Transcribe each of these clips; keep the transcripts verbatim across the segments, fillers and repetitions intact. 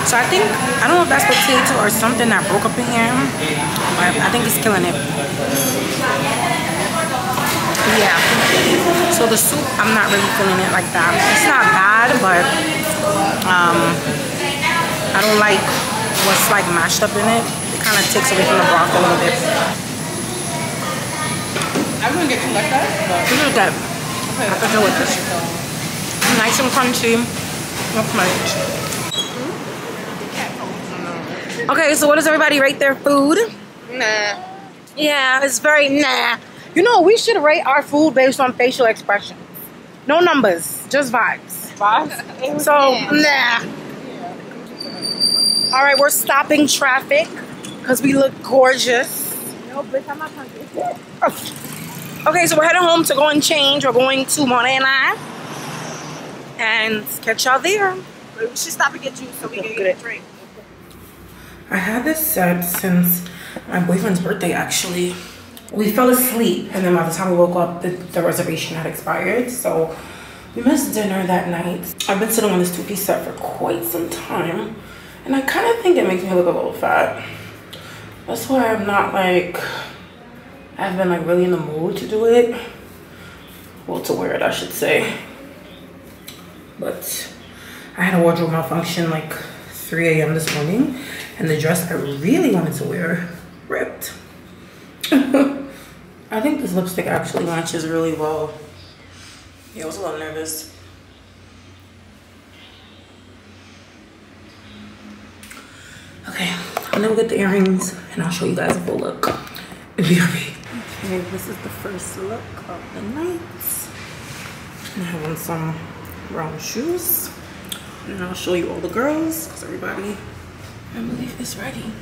So I think, I don't know if that's potato or something that broke up in here, but I think it's killing it. Yeah. So the soup, I'm not really feeling it like that. It's not bad, but um, I don't like what's like mashed up in it. It kind of takes away from the broth a little bit. I wouldn't get too like that, but This is good. I could do with this. Nice and crunchy. Not much. Okay, so what does everybody rate their food? nah. Yeah, it's very nah. You know, we should rate our food based on facial expression. No numbers, just vibes. Vibes? So, nah. All right, we're stopping traffic because we look gorgeous. No, but I'm not hungry. Okay, so we're heading home to go and change. We're going to Morena. And catch y'all there. We should stop and get juice so we can get a drink. I had this set since my boyfriend's birthday, actually. We fell asleep, and then by the time we woke up, the, the reservation had expired. So we missed dinner that night. I've been sitting on this two-piece set for quite some time, and I kind of think it makes me look a little fat. That's why I'm not like, I've been like really in the mood to do it. Well, to wear it, I should say. But I had a wardrobe malfunction like three A M this morning, and the dress I really wanted to wear ripped. I think this lipstick actually matches really well. Yeah, I was a little nervous. Okay, I'm gonna get the earrings and I'll show you guys a full look. Okay, this is the first look of the night. I have on some brown shoes. And I'll show you all the girls, because everybody, I believe, is ready.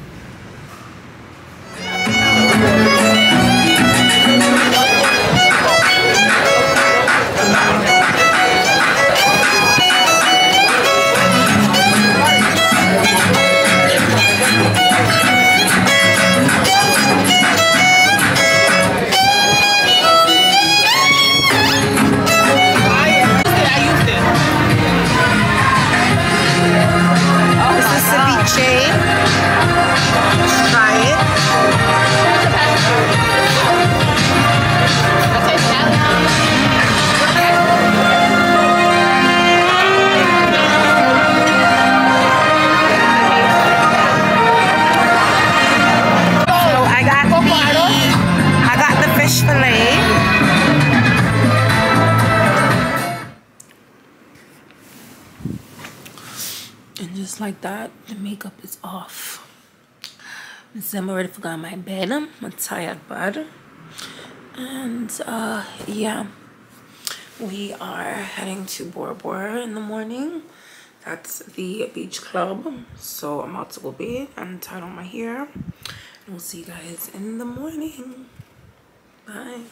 Like that, the makeup is off. I'm already forgot my bed. I'm tired, bud. And uh yeah, we are heading to Bora Bora in the morning. That's the beach club. So I'm about to go bathe and tie on my hair. And we'll see you guys in the morning. Bye.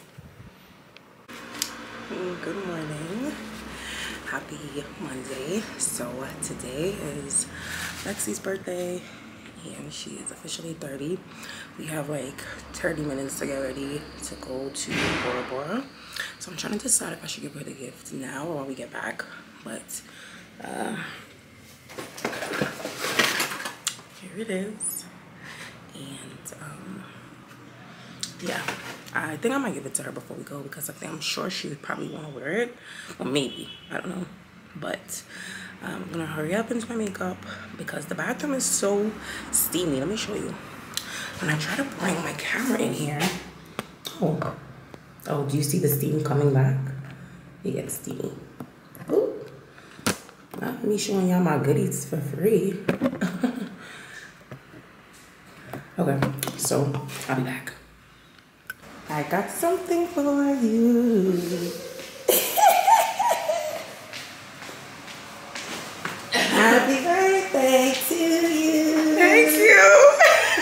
Good morning. Happy Monday. So today is Lexi's birthday and she is officially thirty. We have like thirty minutes to get ready to go to Bora Bora. So I'm trying to decide if I should give her the gift now or when we get back. But uh, here it is. And um, yeah, I think I might give it to her before we go because I think I'm sure she would probably want to wear it. Well, maybe. I don't know. But um, I'm going to hurry up into my makeup because the bathroom is so steamy. Let me show you. When I try to bring my camera in here. Oh. Oh, do you see the steam coming back? It gets steamy. Oh. Not me showing y'all my goodies for free. Okay. So, I'll be back. I got something for you. Happy birthday to you. Thank you.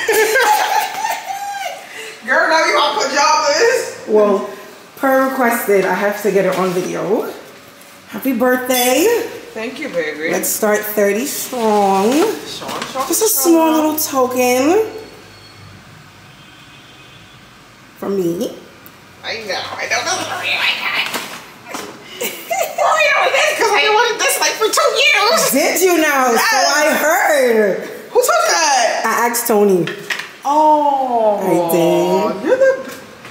Girl, now you my pajamas. Well, per requested, I have to get it on video. Happy birthday. Thank you, baby. Let's start thirty strong. Sean, Sean, Just a small little token. For me. I know, I don't know. Hurry like that. Hurry up with this, because I wanted this like like for two years. Did you now? Yes. So I heard. Who told you that? I asked Tony. Oh. I did. You're the...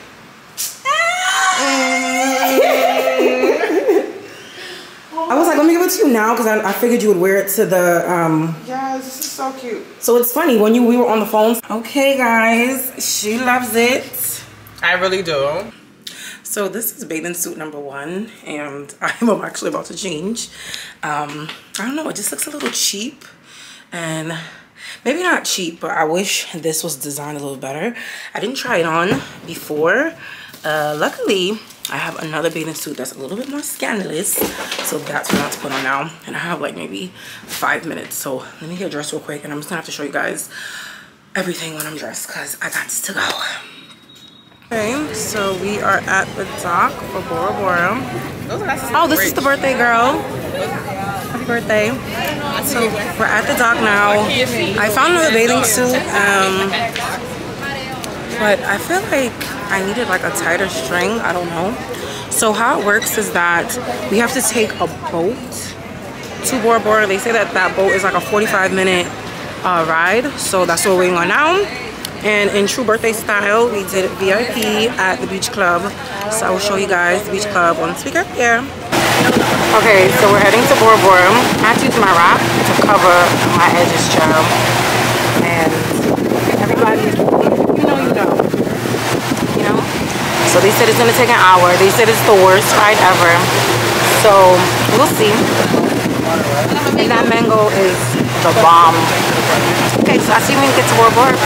I was like, let me give it to you now because I, I figured you would wear it to the um yes, this is so cute. So it's funny when you we were on the phone. Okay guys, she loves it. I really do. So this is bathing suit number one and I'm actually about to change. um I don't know, it just looks a little cheap, and maybe not cheap, but I wish this was designed a little better. I didn't try it on before. Uh luckily I have another bathing suit that's a little bit more scandalous, so that's what I'm about to put on now. And I have like maybe five minutes, so let me get dressed real quick and I'm just gonna have to show you guys everything when I'm dressed because I got to go. Okay, so we are at the dock for Bora Bora. Oh, this is the birthday girl. Happy birthday. So we're at the dock now. I found another bathing suit, um, but I feel like I needed like a tighter string. I don't know. So how it works is that we have to take a boat to Bora Bora. They say that that boat is like a forty-five minute uh, ride. So that's what we're waiting on now. And in true birthday style, we did V I P at the beach club. So I will show you guys the beach club on speaker here. Okay, so we're heading to Bora Bora. I have to use my wrap to cover my edges, child. And everybody, you know, you know. You know? So they said it's gonna take an hour. They said it's the worst ride ever. So we'll see. And that mango is the bomb. Okay, so I see we can get to Bora Bora.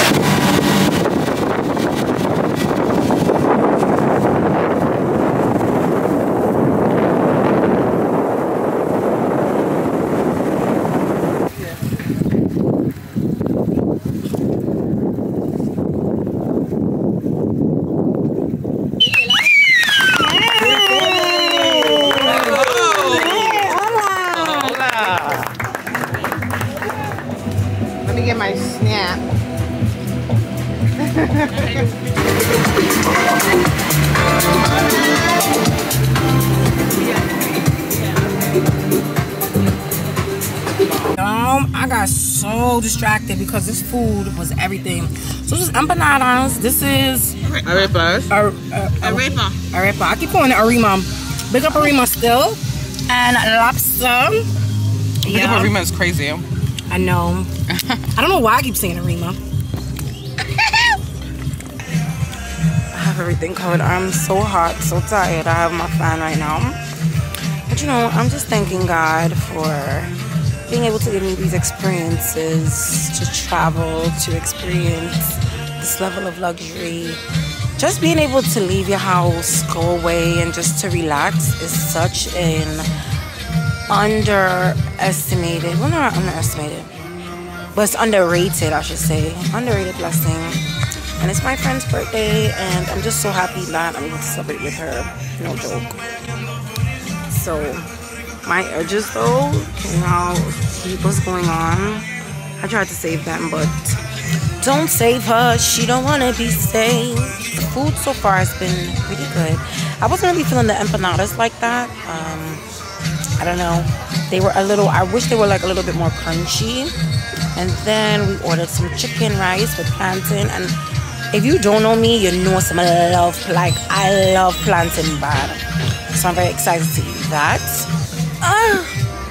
My snap. Um, I got so distracted because this food was everything. So this is empanadas. This is arepas. Ar uh, Arepa. Arepa. I keep calling it Arima. Big up Arima still. And lobster. Big yeah. up Arima is crazy. I know. I don't know why I keep saying Arima. I have everything covered. I'm so hot, so tired. I have my fan right now. But you know, I'm just thanking God for being able to give me these experiences, to travel, to experience this level of luxury. Just being able to leave your house, go away, and just to relax is such an underestimated, well not underestimated, but it's underrated, I should say, underrated blessing. And it's my friend's birthday and I'm just so happy that I'm able to celebrate with her, no joke. So my edges though, you know, keep what's going on. I tried to save them, but don't save her, she don't want to be saved. The food so far has been pretty good. I wasn't really feeling the empanadas like that. um I don't know, they were a little, I wish they were like a little bit more crunchy. And then we ordered some chicken rice with plantain. And if you don't know me, you know some love, like I love plantain bad. So I'm very excited to eat that. Uh,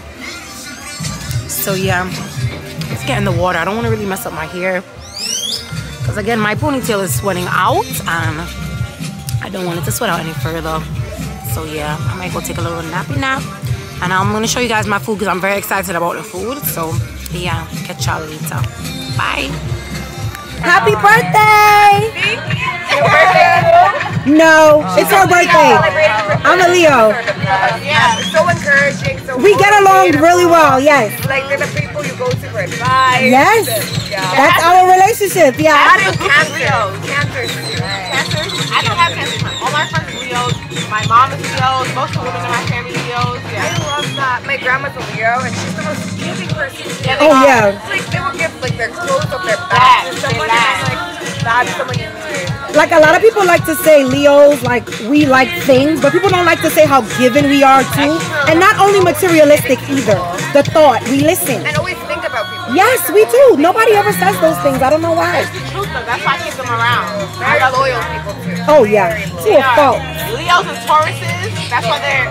so yeah, let's get in the water. I don't want to really mess up my hair, because again, my ponytail is sweating out and I don't want it to sweat out any further. So yeah, I might go take a little nappy nap. And I'm going to show you guys my food because I'm very excited about the food. So, yeah, catch y'all later. Bye. Happy birthday! Your birthday? No, it's her birthday. I'm a Leo. Yeah, so encouraging. So we get along really well, yes. Like, they're the people you go to for advice. Yes, yeah. That's our relationship, yeah. I do cancer. Cancer. Cancer. I don't have cancer. All my friends are Leos. My mom is Leos. Most of the women in my family are Leos. Yeah. I love that. My grandma's a Leo, and she's the most giving person. Yeah, oh, yeah. It's like they will give like their clothes off their back to someone, and I'm like, that's someone you need. like a lot of people like to say Leos, like we like things, but people don't like to say how given we are too. And not only materialistic either. The thought, we listen. And always think about people. Yes, we do. Nobody ever says those things. I don't know why. That's the truth though. That's why I keep them around. Very loyal people too. Oh yeah, to a fault. Leos and Tauruses, that's why they're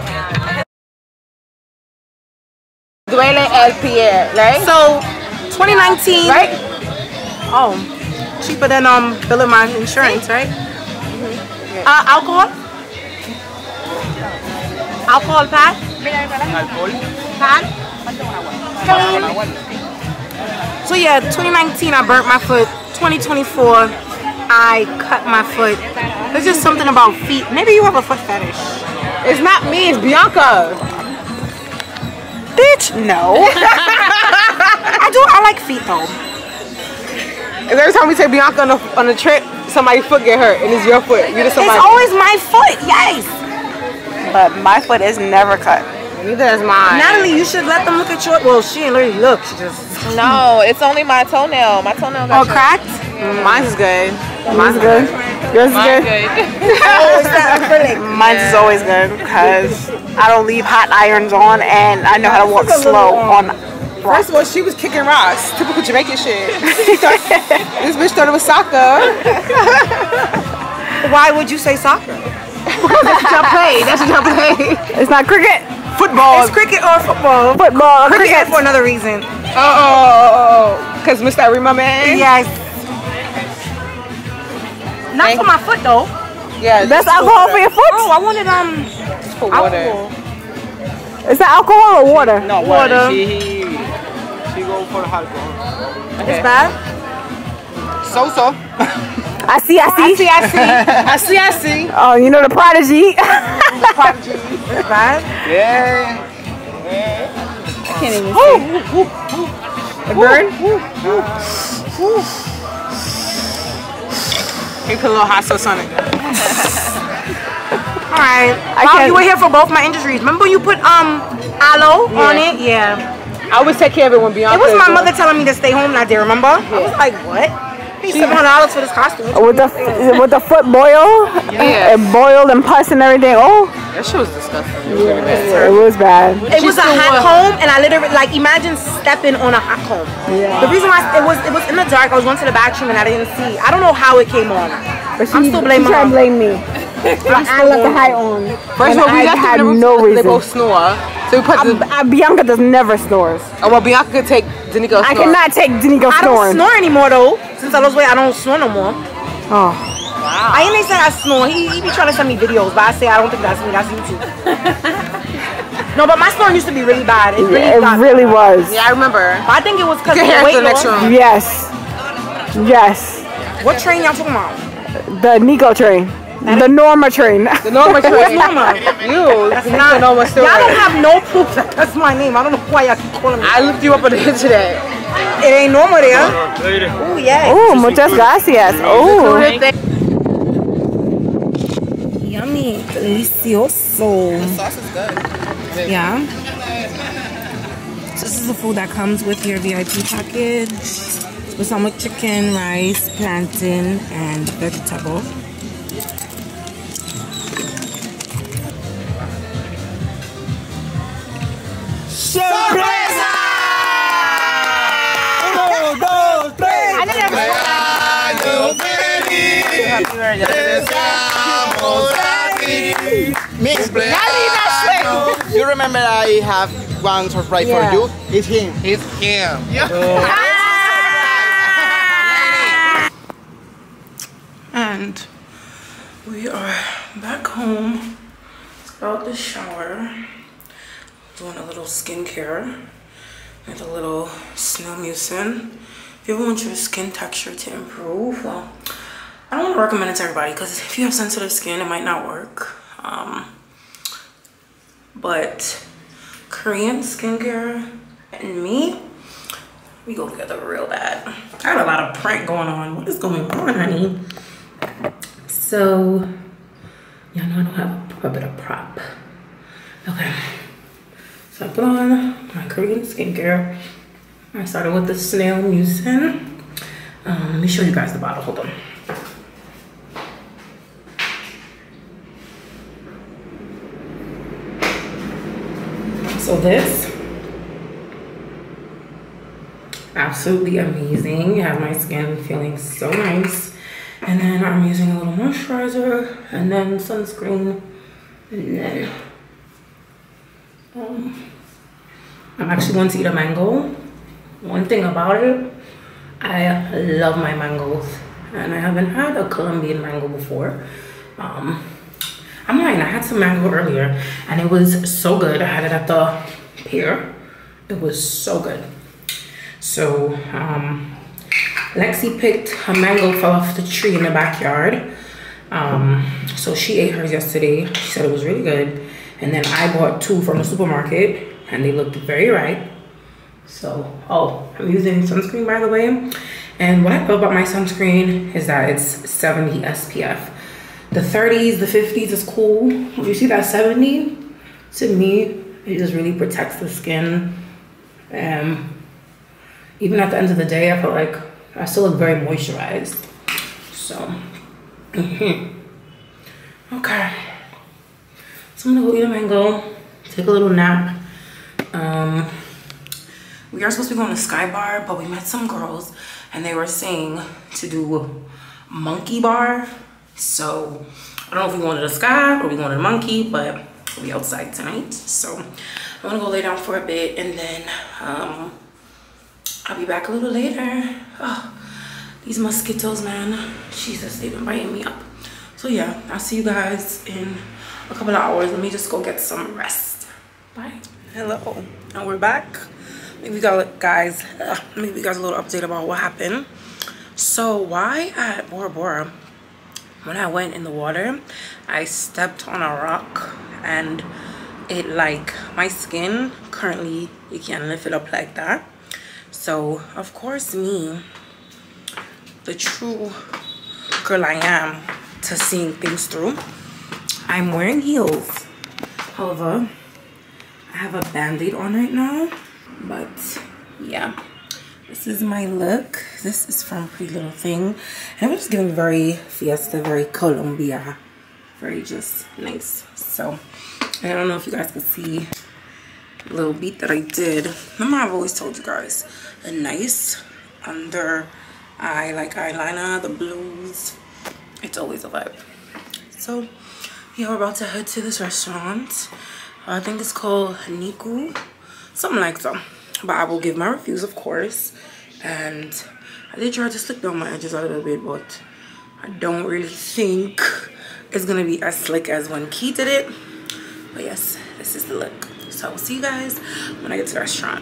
Duele el pie, right? So twenty nineteen, Right? oh, cheaper than um billing my insurance, right? Mm-hmm. Uh, alcohol? Alcohol pad? Pad? So yeah, twenty nineteen I burnt my foot. twenty twenty-four I cut my foot. There's just something about feet. Maybe you have a foot fetish. It's not me, it's Bianca. Bitch, no. I do. I like feet though. And every time we take Bianca on a, on a trip, somebody's foot get hurt, and it's your foot. You just somebody. It's always my foot. Yes. But my foot is never cut. Neither is mine. Natalie, you should let them look at your. Well, she ain't literally look. She just. No, it's only my toenail. My toenail got Oh, cracked. Mm, mine's is good. Mine's is good. Yours is good. Oh, it's that acrylic. Mine's is always good because I don't leave hot irons on, and I know how to walk slow on. First of all, she was kicking rocks. Typical Jamaican shit. This bitch thought it was soccer. Why would you say soccer? That's what y'all play. That's what y'all play. It's not cricket. Football. It's cricket or football. Football. Cricket, Cricket. for another reason. Oh, because Mister Rima man. Yes. Not for my foot though. Yeah. That's alcohol for your foot. Oh, I wanted um. It's for water. Alcohol. Is that alcohol or water? No, Water. water. She, he, she go for the alcohol. It's bad. So so. I see, I see. I see, I see. I see, I see. Oh, you know the prodigy. The prodigy. It's bad. Yeah. I can't even see. It burn? He put a little hot sauce on it. Alright. I Oh, can't- you were here for both my injuries. Remember you put um aloe on Yeah. it? Yeah. I always take care of it when Bianca. It was my is mother telling me to stay home that day, remember? I was like, what? Paid seven hundred dollars for this costume. with the with the foot boil. Yeah. It boiled and pus and everything. Oh, That shit was disgusting. yeah, it was bad. It was a hot comb, and I literally like imagine stepping on a hot comb. Yeah. The reason why it was it was in the dark. I was going to the bathroom and I didn't see. I don't know how it came on. But she, I'm still blaming she tried to her. blame me. I left the high on. First and of all, we I left had them in the no room. They reason. both snore. So we put the. I, I, Bianca does never snores. Oh, well, Bianca could take Nicoo.Xo. I cannot take Nicoo I don't snoring. snore anymore though. Since I lost weight, I don't snore no more. Oh. I ain't say I snore. He, he be trying to send me videos, but I say I don't think that's me. That's YouTube. No, but my snoring used to be really bad. It really, It got really was. Yeah, I remember. But I think it was because You of can the hear it weight to the next loss. room. Yes. Yes. What train y'all talking about? The Nico train. The Norma train. The normal train. Norma. You. That's the not. normal Y'all story. don't have no proof that that's my name. I don't know why y'all keep calling me. I looked you up on the internet. It ain't normal there. Oh yeah. Oh, muchas gracias. Oh. Yummy, delicioso. The sauce is good. Yeah. So this is the food that comes with your V I P package. With some with chicken, rice, plantain, and vegetable. ¡Sorpresa! Uno, dos, tres. You remember I have one surprise Yeah. for you? It's him. It's him. And we are back home. It's about the shower. Doing a little skincare with a little snail mucin. If you ever want your skin texture to improve, well, I don't want to recommend it to everybody because if you have sensitive skin, it might not work. Um, but Korean skincare and me, we go together real bad. I got a lot of prank going on. What is going on, honey? So, y'all know I don't have a bit of prop. Okay. So I put on my Korean skincare. I started with the snail mucin. Um, let me show you guys the bottle. Hold on. So this, absolutely amazing. You have my skin feeling so nice. And then I'm using a little moisturizer and then sunscreen. And then um, I'm actually going to eat a mango. One thing about it, I love my mangoes. And I haven't had a Colombian mango before. Um, I'm lying, I had some mango earlier and it was so good. I had it at the pier. It was so good. So, um, Lexi picked a mango fell off the tree in the backyard. Um, so she ate hers yesterday. She said it was really good. And then I bought two from the supermarket and they looked very ripe. So, oh, I'm using sunscreen by the way. And what I love about my sunscreen is that it's seventy S P F. The thirties, the fifties is cool. When you see that seventy, to me, it just really protects the skin. Um, even at the end of the day, I feel like I still look very moisturized. So, mm-hmm. Okay. So I'm gonna go eat a mango, take a little nap. Um, we are supposed to be going to Sky Bar, but we met some girls and they were saying to do monkey bar. So I don't know if we wanted a Sky or we wanted a monkey, but we'll be outside tonight. So I'm gonna go lay down for a bit and then um, I'll be back a little later. Oh, these mosquitoes, man. Jesus, they've been biting me up. So yeah, I'll see you guys in a couple of hours. Let me just go get some rest. Bye. Hello, and we're back. Maybe we got guys, uh, maybe we got a little update about what happened. So why at Bora Bora, when I went in the water, I stepped on a rock and it like my skin currently, you can't lift it up like that. So of course me, the true girl I am to seeing things through, I'm wearing heels. However, I have a band-aid on right now, but yeah, this is my look. This is from Pretty Little Thing, and it was just giving very fiesta, very Colombia, very just nice. So I don't know if you guys can see the little beat that I did. Remember, I've always told you guys a nice under eye like eyeliner, the blues, it's always a vibe. So yeah, we're about to head to this restaurant. I think it's called Niku, something like that. But I will give my reviews, of course. And I did try to slick down my edges a little bit, but I don't really think it's gonna be as slick as when Key did it. But yes, this is the look. So I will see you guys when I get to the restaurant.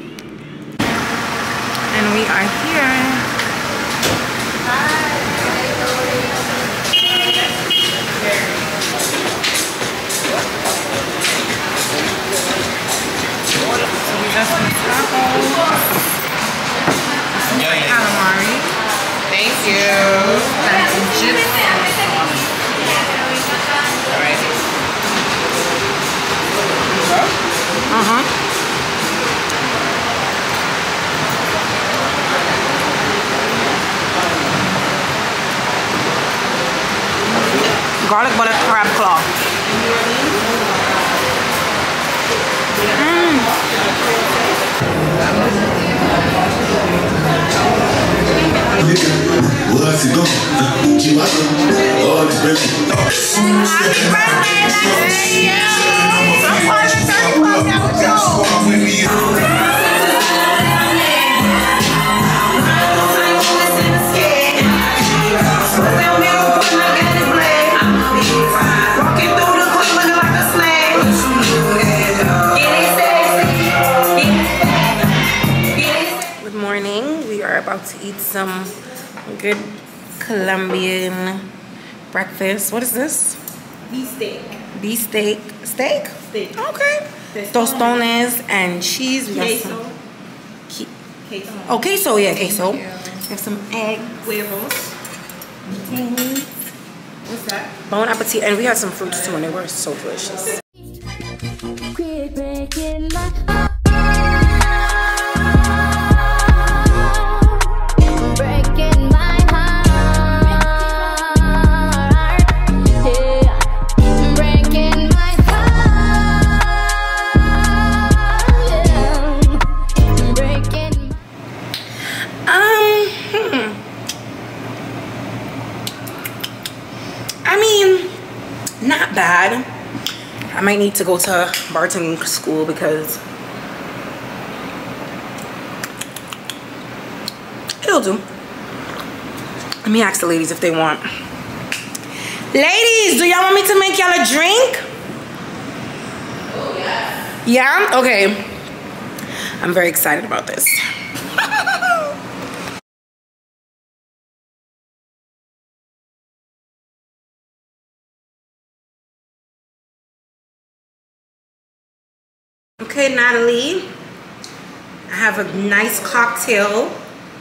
And we are here. Calamari. Thank you. That's chips. Alright. Uh-huh. Garlic butter crab claw. Mm. What's it going? Oh, it's been. Happy birthday, Good morning. We are about to eat some good Colombian breakfast. What is this? Beef steak. Beef steak. Steak? Steak. Okay. Tostones and cheese. We got Queso. some Ki- Queso. oh, queso. Yeah, queso. We have some egg. Huevos. What's that? Bon appetit. And we had some fruits too, and they were so delicious. Quit breaking my heart. Breaking my heart. Yeah. Breaking my heart. not bad. I might need to go to bartending school because it'll do. Let me ask the ladies if they want. Ladies, do y'all want me to make y'all a drink? Oh, yeah. Yeah? Okay. I'm very excited about this. Okay, Natalie. I have a nice cocktail.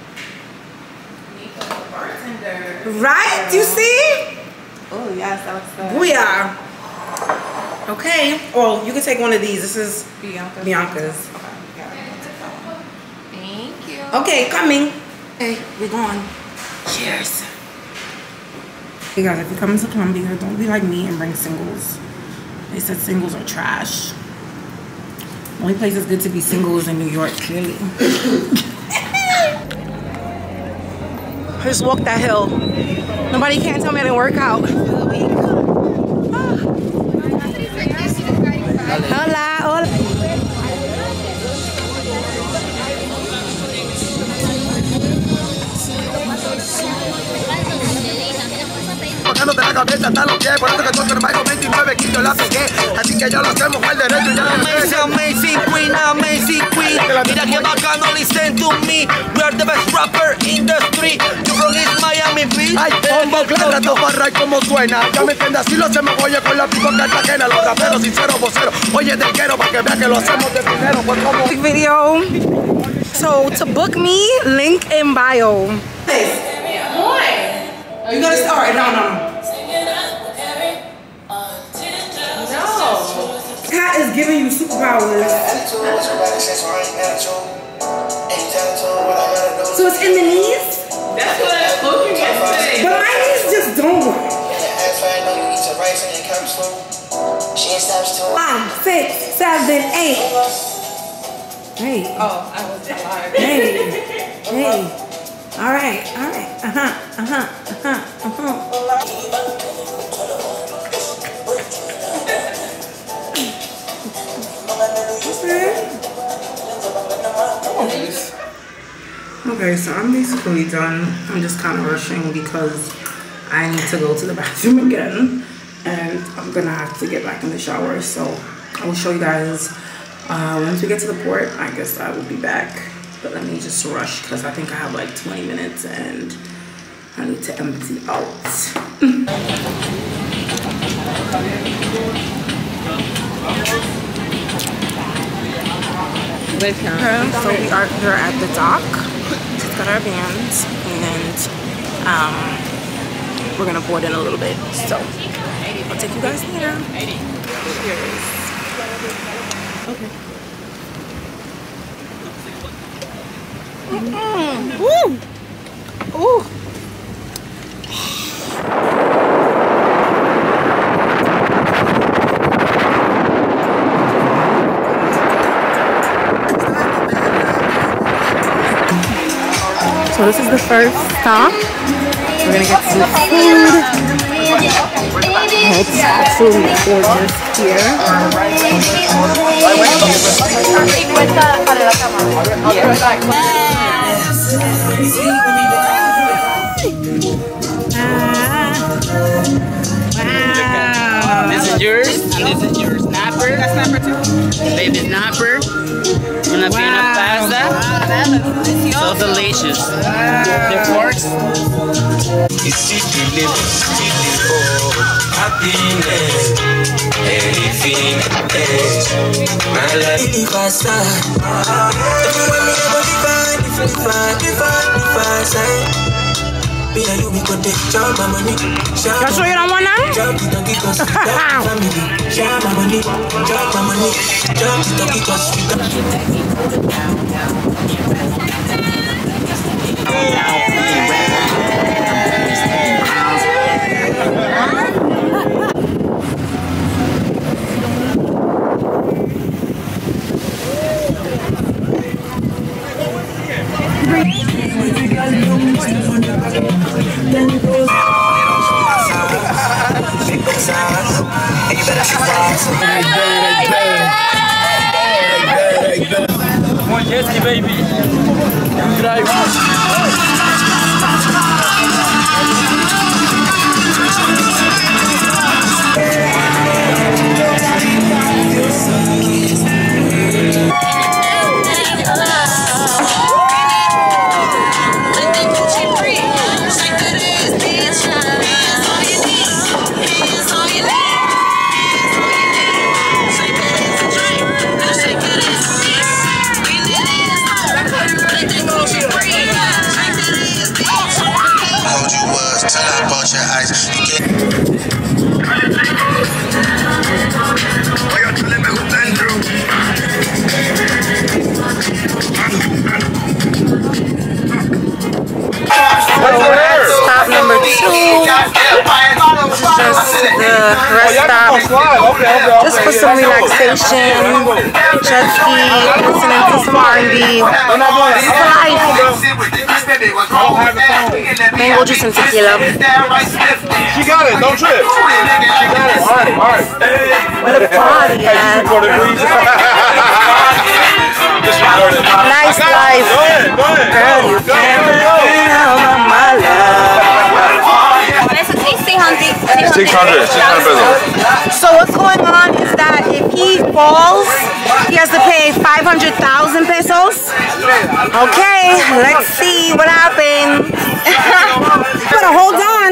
Right? You see? Oh, yes, that looks good. Booyah. Okay. Oh, you can take one of these. This is Bianca's. Bianca's. Thank you. Okay, coming. Okay, we're going. Cheers. Hey guys, if you're coming to Colombia, don't be like me and bring singles. They said singles are trash. The only place it's good to be single is in New York, clearly. I just walked that hill. Nobody can tell me I didn't work out. Hola, hola. De la cabeza hasta los pies, por eso que tú eres Michael veintinueve kilos la pegué, así que ya lo hacemos al derecho ya. Amazing, amazing queen, amazing queen. Mira que bacano, listen to me. We are the best rapper in the street. You from East Miami Beach. Ay, bombo, claro, esto barra y como suena. Ya me entiendes, así lo hacemos, oye, con la pico Cartagena. Los raperos sinceros, voceros. Oye, del quiero para que vea que lo hacemos de primero. Pues como video. So to book me, link in bio. Are you gonna start? No, no, no. Cat is giving you superpowers. So it's in the knees? That's what I told you yesterday. But my knees just don't work. Five, six, seven, eight. Hey. Oh, I was alive. Hey. Hey. All right, all right. Uh-huh, uh-huh, uh-huh, uh-huh. Okay, so I'm basically done. I'm just kind of rushing because I need to go to the bathroom again and I'm gonna have to get back in the shower. So I will show you guys uh, once we get to the port. I guess I will be back, but let me just rush because I think I have like twenty minutes and I need to empty out. Okay, so we are here at the dock. Just got our vans and um, we're gonna board in a little bit. So I'll take you guys later. Cheers. Okay. Mm-mm. Woo! Ooh. So this is the first stop. We're gonna get some food. It's absolutely gorgeous here. Wow. This is yours, and this is your snapper. That's snapper too. Baby snapper. Una pina pasta. So delicious. The forks. Y'all sure you don't want baby. Tribu. Stop number two. This is just the rest stop. Just for some relaxation, jet ski, listening to some R and B. It's life. Mango juice and tequila. She got it, don't trip. She got it. Alright, alright. What a party, man. Nice life. Go ahead, go ahead. Girl, you can't tell my love. six hundred, six hundred pesos. So what's going on is that if he falls, he has to pay five hundred thousand pesos. Okay, let's see what happens. Better hold on.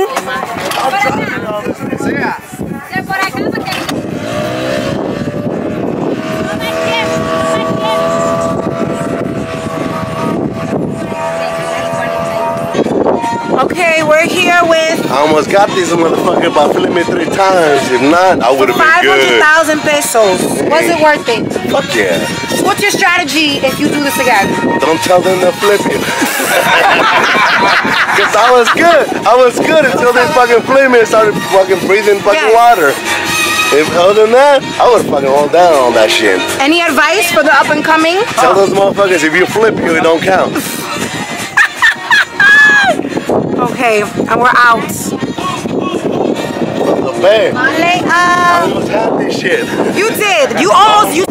Okay, we're here with I almost got this motherfucker by flipping me three times. If not, I would have been five hundred good. thousand pesos. Was it worth it? Fuck yeah. So what's your strategy if you do this again? Don't tell them to flip it. Because I was good. I was good until they fucking flipped me and started fucking breathing fucking Yes. water. If other than that, I would have fucking hold down on that shit. Any advice for the up and coming? Tell those motherfuckers if you flip you, it don't count. Okay, and we're out. Man, Later. I almost had this shit. You did. You almost. You.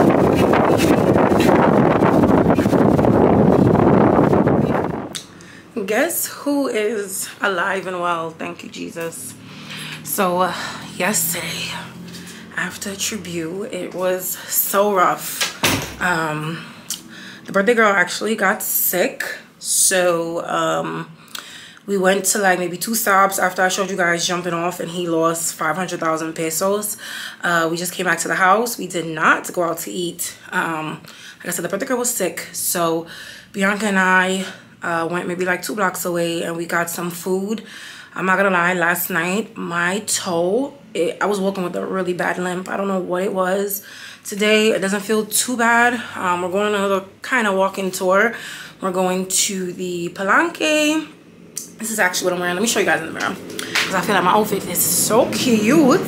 Guess who is alive and well? Thank you, Jesus. So uh, yesterday, after Tribu, it was so rough. Um, the birthday girl actually got sick, so um, we went to like maybe two stops after I showed you guys jumping off, and he lost five hundred thousand pesos. Uh, we just came back to the house. We did not go out to eat. Um, like I said, the birthday girl was sick, so Bianca and I uh, went maybe like two blocks away, and we got some food. I'm not gonna lie, last night my toe, it, I was walking with a really bad limp. I don't know what it was. Today it doesn't feel too bad. Um, we're going on another kind of walking tour. We're going to the Palenque. This is actually what I'm wearing. Let me show you guys in the mirror, because I feel like my outfit is so cute.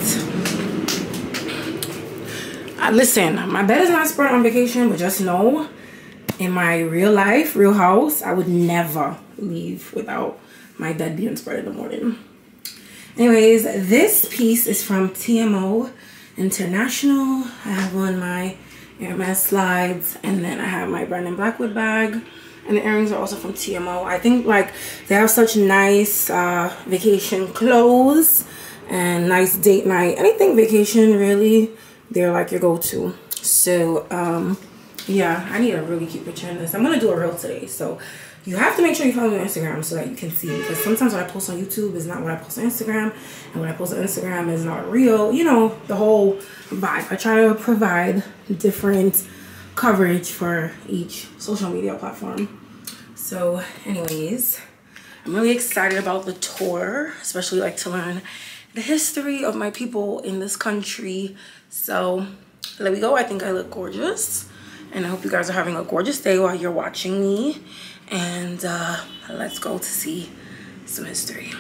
Uh, listen, my bed is not spread on vacation, but just know, in my real life, real house, I would never leave without my bed being spread in the morning. Anyways, this piece is from T M O International. I have on my Hermes slides, and then I have my Brandon Blackwood bag. And the earrings are also from T M O. I think like they have such nice uh, vacation clothes and nice date night. Anything vacation, really, they're like your go-to. So um, yeah, I need a really cute picture in this. I'm gonna do a reel today, so you have to make sure you follow me on Instagram so that you can see, because sometimes what I post on YouTube is not what I post on Instagram, and what I post on Instagram is not real. You know, the whole vibe. I try to provide different coverage for each social media platform. So anyways, I'm really excited about the tour, especially like to learn the history of my people in this country. So there we go. I think I look gorgeous, and I hope you guys are having a gorgeous day while you're watching me. And uh, let's go to see some history.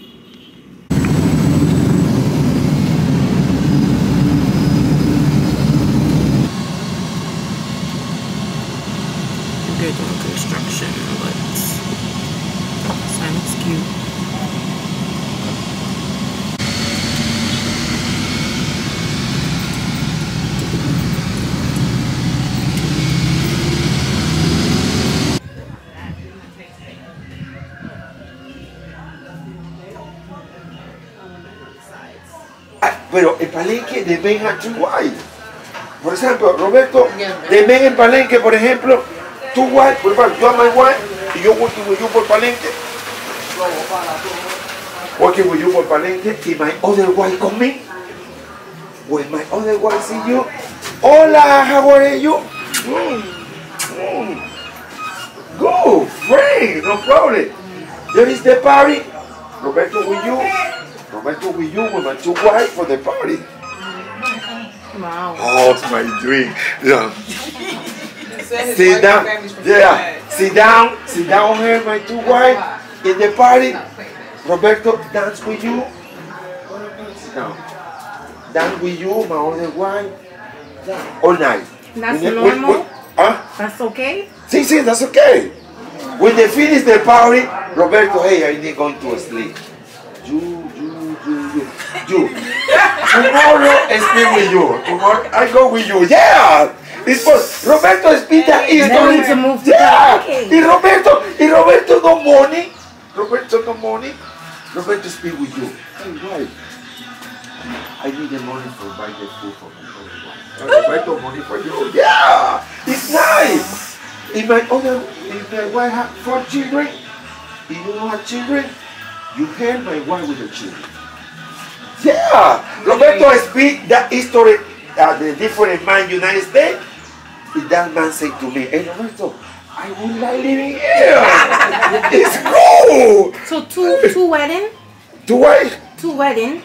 They're doing construction, but it's cute. Pero en Palenque, they make her too white. Por ejemplo, Roberto, they make en Palenque, por ejemplo, too white. Por ejemplo, yo a my wife, y yo working with you por Palenque. Working with you por Palenque, y my other wife con me. When my other wife see you, hola, how are you? Mm, mm. Go, friend, no problem. There is the party. Roberto with you. Roberto with you with my two wives for the party. Wow. Oh, it's my dream. Yeah. Sit down. Yeah. Sit down. Sit down here, my two wives in the party. Roberto dance with you. Sit down. Dance with you, my other wife. All night. That's When normal? when- when- huh? That's okay? Sí, sí, that's okay. When they finish the party, Roberto, hey, I need going to sleep. You, you, you, you, you. Tomorrow I sleep with you. Tomorrow I go with you. Yeah. It's for Roberto Espita is Then going we can move to yeah. Palenque. Y Roberto, y Roberto no money. Roberto no money. Roberto speak with you. Hey, why? I need the money for buy the food for my wife. Roberto money for you. Yeah. It's nice. If my other, if my wife have four children, if you don't have children, you help my wife with the children. Yeah, Roberto speak that history, uh, the different man United States. And that man said to me, hey Roberto, I would like living here. It's cool. So two two wedding? Two what? Two wedding.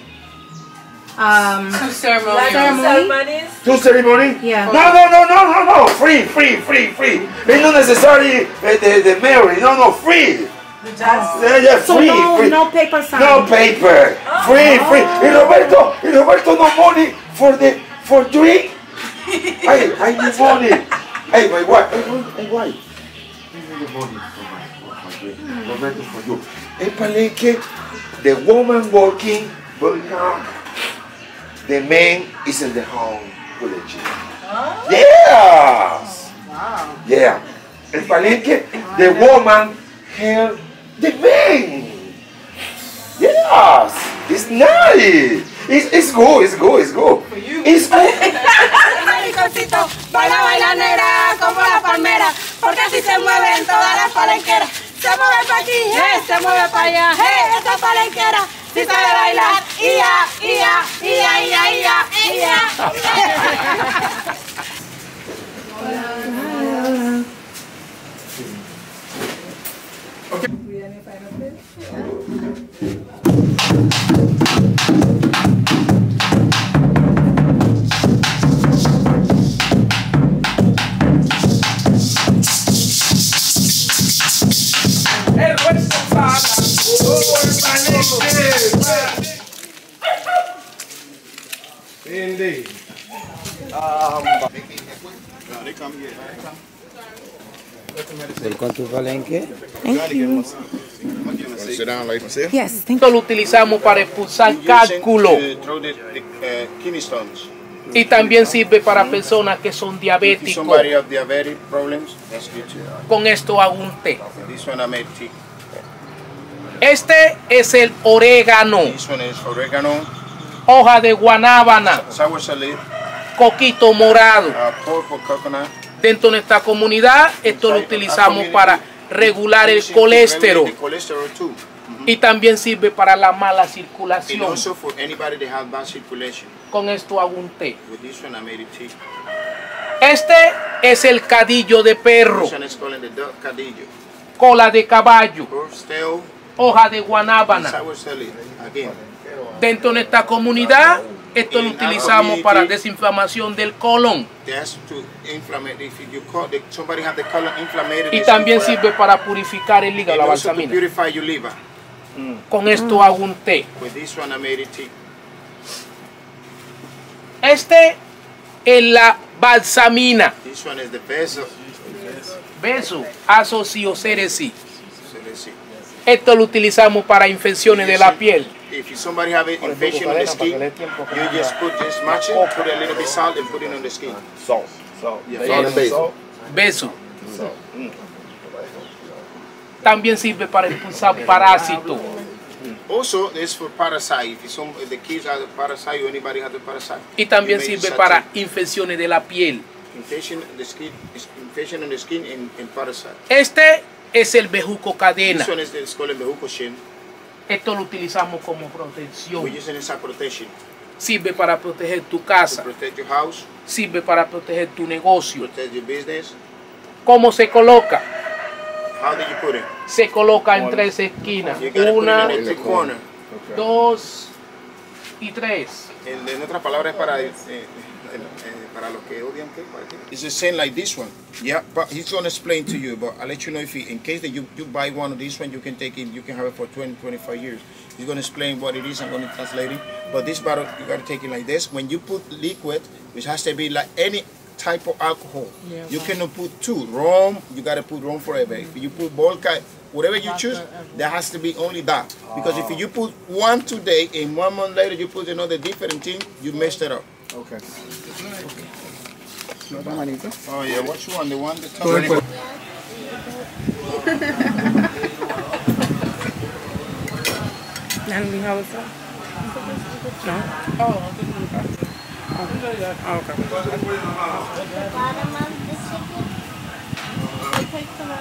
Um, Two ceremonies. ceremonies. Two ceremony? Yeah. No, no, no, no, no, no. Free, free, free, free. It's not necessary uh, the, the marriage. No, no, free. Just, yeah, yeah, so free, no, free. no paper sign. No paper. Free, free. And Roberto, and Roberto no money for the for drink. Hey, I need money. Hey, my wife. Hey, my wife. I need the money for my, for my drink. Roberto for you. En Palenque, the woman working, but now the man is in the home with the children. Oh. Yes. Wow. Yeah. En Palenque, the woman held the man. Yes. It's nice. It's, it's good, it's good, it's good. It's good. Baila, baila negra como la palmera, porque así se mueven todas las palenqueras. Se mueve para aquí, hey, se mueve para allá, hey, esta palenquera si sabe bailar, ia, ia, ia, ia, ia, ia. Indeed. Um, no, they come here. Welcome to Palenque. Thank you. Sit down like myself. Yes, thank Esto lo utilizamos para expulsar cálculo Throw the, the uh, kidney stones. y también sirve para personas que son If diabéticos. somebody have diabetic problems, that's good too. Con esto hago un té. This one I made tea. Este es el orégano, This one is oregano, hoja de guanábana, sour salad, coquito morado. uh, purple coconut. Dentro de nuestra comunidad, esto lo utilizamos para regular el colesterol The cholesterol too. y también sirve para la mala And circulación. also for anybody that have bad circulation. Con esto hago un té. With this one I made it tea. Este es el cadillo de perro, This one is called the duck cadillo. cola de caballo, Horse tail, hoja de guanábana. sour salad. Again. Dentro de nuestra comunidad, esto lo utilizamos para desinflamación del colon That's to inflammate. If you call the, somebody have the colon inflamed, y también sirve para purificar el hígado, la and also to balsamina. purify your liver. Con esto hago un té. With this one I made it tea. Este es la balsamina. This one is the best. Of, Beso, asocioceresi. so let's see. Esto lo utilizamos para infecciones de la piel. If somebody have an infection on the skin, you just put this match it, put a little bit salt and put it on the skin. Salt. Salt. Yeah. Salt and basil. Beso. También sirve para expulsar parásitos. Also, it's for parasite. If, some, if the kids have the parasite or anybody has the parasite. Y también sirve para infecciones de la piel. Infection in the skin, infection in the skin and, and parasite. Este es el bejuco cadena. This one is it's called Nicoo.Xo. Esto lo utilizamos como protección. We're using it as protection. Sirve para proteger tu casa. To protect your house. Sirve para proteger tu negocio. Protect your business. ¿Cómo se coloca? How do you put it? Se coloca en tres esquinas. Una, dos y tres. En, en otras palabras, para, eh, eh, eh, para los que odian, ¿qué? ¿Para qué? It's the same like this one. Yeah, but he's going to explain to you, but I'll let you know if he, in case that you, you buy one of these one, you can take it, you can have it for twenty, twenty-five years. He's going to explain what it is. I'm going to translate it. But this bottle, you got to take it like this. When you put liquid, which has to be like any type of alcohol, yeah, you cannot put two. Rum, you got to put rum forever. If you put vodka, whatever you choose, there has to be only that. Because oh. if you put one today and one month later you put another different thing, you messed it up. Okay. Okay. Oh yeah, which one? The one that comes. Natalie, how was that? No? Oh, okay. Oh, okay. The bottom of the chicken. It takes some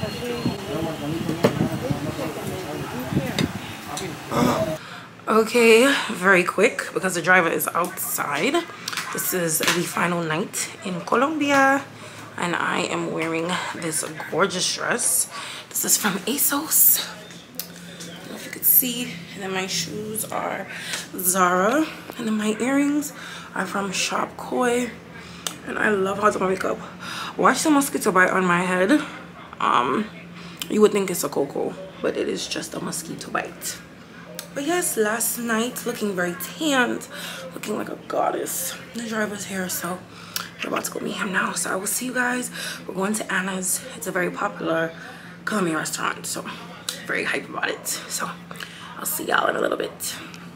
Okay, very quick because the driver is outside. This is the final night in Colombia and I am wearing this gorgeous dress. This is from ASOS. I don't know if you could see. And then my shoes are Zara and then my earrings are from Shop Koi. And I love how to my makeup. Watch the mosquito bite on my head. Um, you would think it's a cocoa, but it is just a mosquito bite. But yes, last night looking very tanned, looking like a goddess. The driver's here, so we're about to go meet him now. So I will see you guys. We're going to Anna's. It's a very popular Colombian restaurant, so very hype about it. So I'll see y'all in a little bit.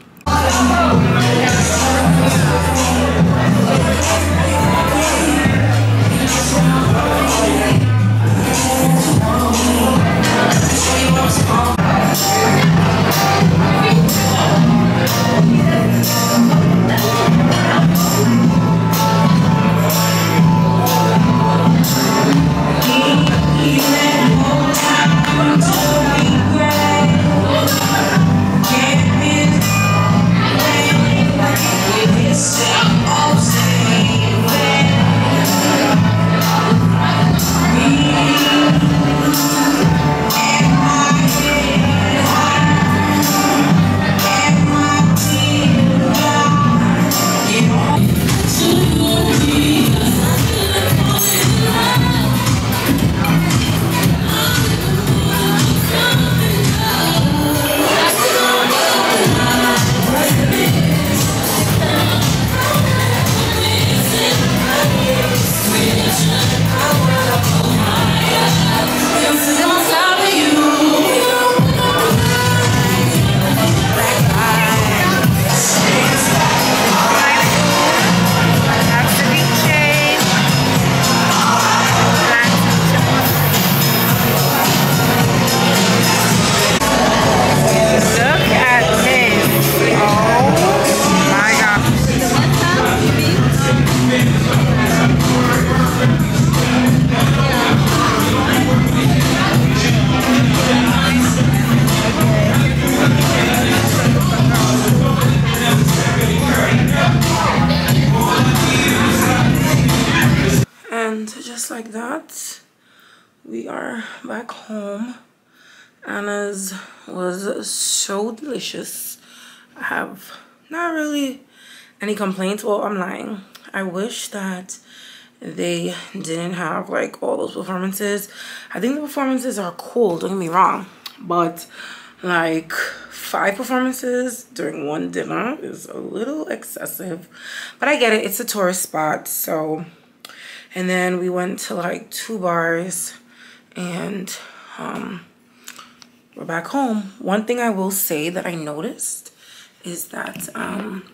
Just like that, we are back home. Anna's was so delicious. I have not really any complaints. Well, I'm lying. I wish that they didn't have like all those performances. I think the performances are cool, don't get me wrong, but like five performances during one dinner is a little excessive, but I get it. It's a tourist spot, so. And then we went to like two bars and um, we're back home. One thing I will say that I noticed is that um,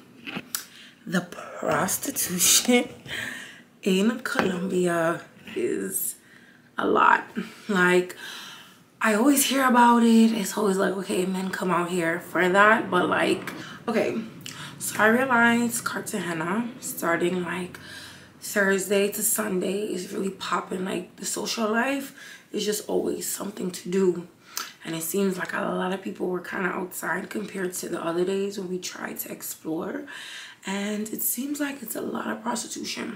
the prostitution in Colombia is a lot. Like, I always hear about it. It's always like, okay, men come out here for that. But like, okay, so I realized Cartagena starting like Thursday to Sunday is really popping. Like the social life is just always something to do. And it seems like a lot of people were kind of outside compared to the other days when we tried to explore. And it seems like it's a lot of prostitution.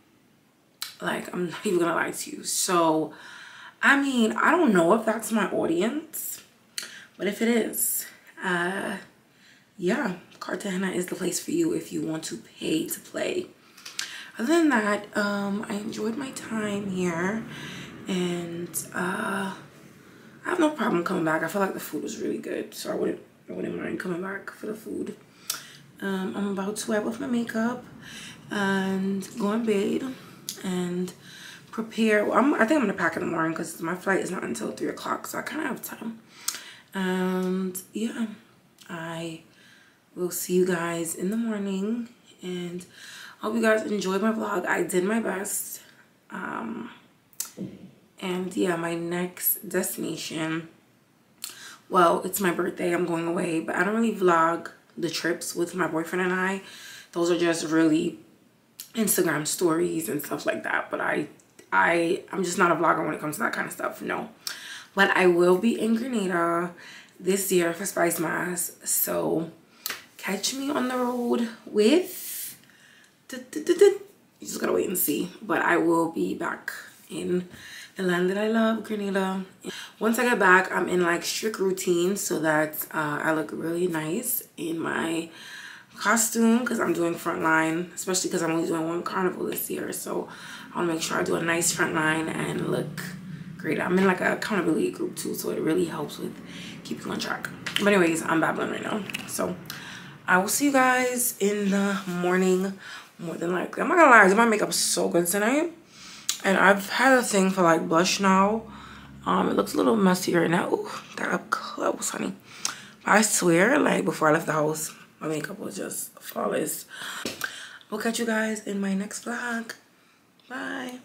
Like, I'm not even gonna lie to you. So, I mean, I don't know if that's my audience. But if it is, uh, yeah, Cartagena is the place for you if you want to pay to play. Other than that, um, I enjoyed my time here. And, uh... I have no problem coming back. I feel like the food was really good, so I wouldn't I wouldn't mind coming back for the food. Um, I'm about to wipe off my makeup and go in bed and prepare. Well, I'm, I think I'm gonna pack in the morning because my flight is not until three o'clock, so I kind of have time. And yeah, I will see you guys in the morning, and I hope you guys enjoyed my vlog. I did my best. Um, And yeah, my next destination, well, it's my birthday. I'm going away, but I don't really vlog the trips with my boyfriend and I. Those are just really Instagram stories and stuff like that. But I, I, I'm just not a vlogger when it comes to that kind of stuff. No. But I will be in Grenada this year for Spice Mass. So catch me on the road with... You just gotta wait and see. But I will be back in the land that I love, Grenada. Once I get back, I'm in like strict routine so that uh, I look really nice in my costume because I'm doing frontline, especially because I'm only doing one carnival this year. So I'll make sure I do a nice frontline and look great. I'm in like a accountability group too, so it really helps with keeping on track. But anyways, I'm babbling right now. So I will see you guys in the morning, more than likely. I'm not gonna lie, I did my makeup so good tonight. And I've had a thing for like blush now. Um, it looks a little messy right now. Ooh, that up close, honey. But I swear, like before I left the house, my makeup was just flawless. We'll catch you guys in my next vlog. Bye.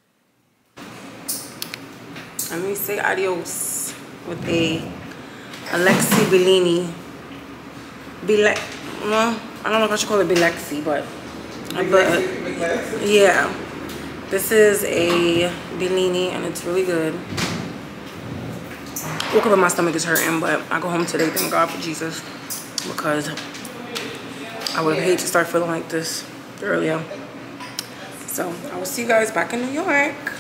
Let me say adios with a Alexi Bellini. Bele well, I don't know if I should call it Belexi, but, but yeah. This is a Bellini and it's really good. Woke up and my stomach is hurting, but I go home today, thank God for Jesus, because I would hate to start feeling like this earlier. So I will see you guys back in New York.